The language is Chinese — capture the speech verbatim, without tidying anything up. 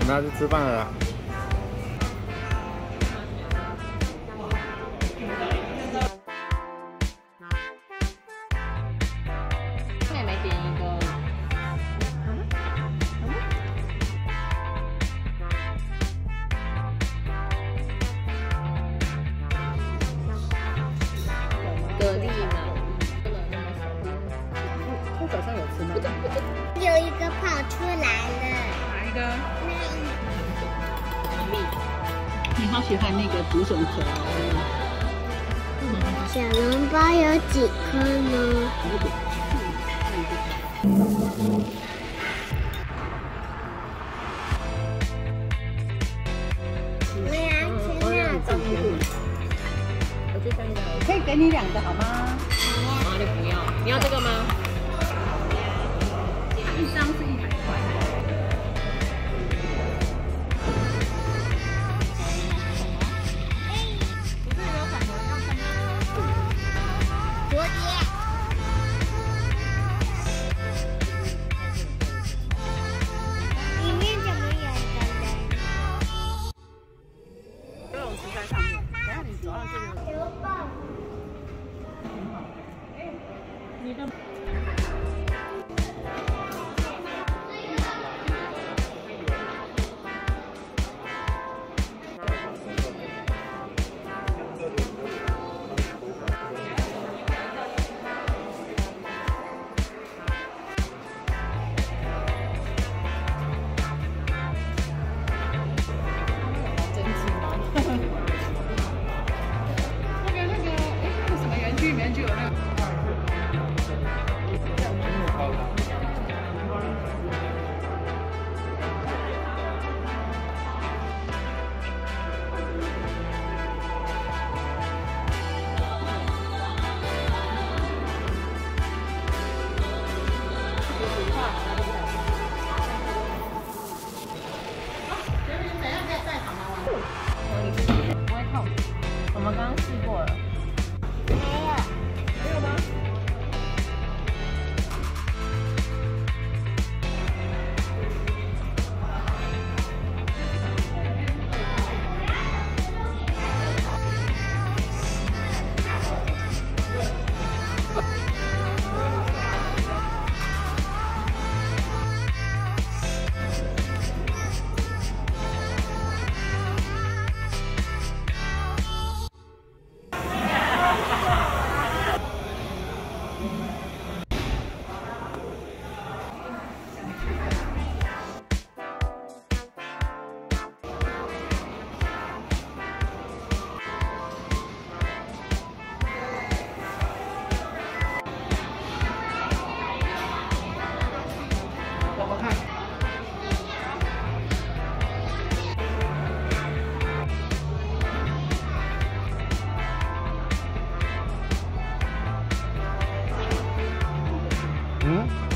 我们要去吃饭了啦。 妹妹点一个。蛤蜊嘛，他早上有吃吗？ 有一个跑出来了。 哪一个？ 那一你好喜欢那个竹笋壳小笼包有几颗呢？我要吃那种。 我去三个，可以给你两个好吗？好，你不要，你要这个吗？一张是一百块。 蝴蝶。里面怎么有一个人？ 游泳池在上面，等下你走上去。 球棒。 你的。不会痛，我们刚刚试过了。 没有。 没有吗？ 嗯。